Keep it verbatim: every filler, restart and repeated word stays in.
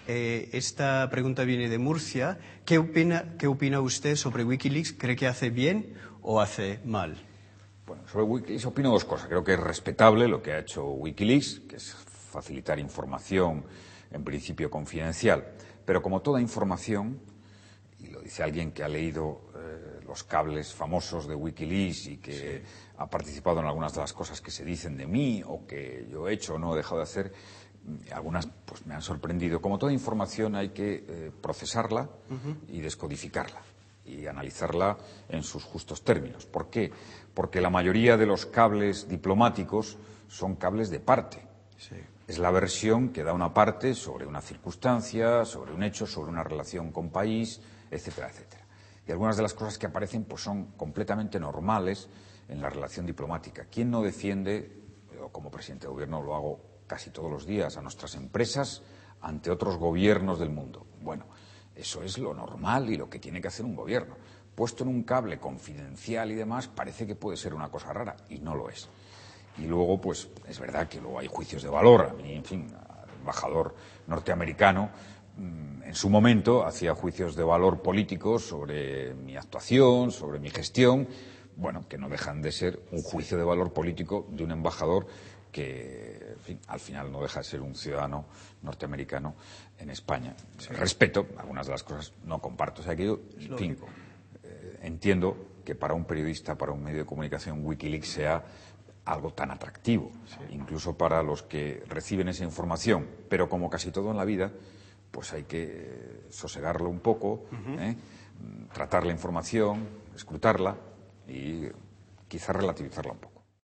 Eh, esta pregunta viene de Murcia. ¿Qué opina, ¿Qué opina usted sobre Wikileaks? ¿Cree que hace bien o hace mal? Bueno, sobre Wikileaks opino dos cosas. Creo que es respetable lo que ha hecho Wikileaks, que es facilitar información en principio confidencial. Pero como toda información, y lo dice alguien que ha leído eh, los cables famosos de Wikileaks y que sí. ha participado en algunas de las cosas que se dicen de mí o que yo he hecho o no he dejado de hacer, algunas pues me han sorprendido. Como toda información hay que eh, procesarla uh-huh. y descodificarla y analizarla en sus justos términos. ¿Por qué? Porque la mayoría de los cables diplomáticos son cables de parte. Sí. Es la versión que da una parte sobre una circunstancia, sobre un hecho, sobre una relación con país, etcétera, etcétera. Y algunas de las cosas que aparecen pues son completamente normales en la relación diplomática. ¿Quién no defiende, yo como presidente de gobierno lo hago casi todos los días, a nuestras empresas ante otros gobiernos del mundo? Bueno, eso es lo normal y lo que tiene que hacer un gobierno. Puesto en un cable confidencial y demás, parece que puede ser una cosa rara, y no lo es. Y luego, pues, es verdad que luego hay juicios de valor. A mí, en fin, al embajador norteamericano, en su momento, hacía juicios de valor políticos sobre mi actuación, sobre mi gestión, bueno, que no dejan de ser un juicio de valor político de un embajador que, en fin, al final no deja de ser un ciudadano norteamericano en España. Sí. Respeto, algunas de las cosas no comparto. O sea, que yo, en fin, eh, entiendo que para un periodista, para un medio de comunicación, Wikileaks sea algo tan atractivo, sí. incluso para los que reciben esa información. Pero como casi todo en la vida, pues hay que sosegarlo un poco, uh-huh. ¿eh? tratar la información, escrutarla y quizás relativizarla un poco.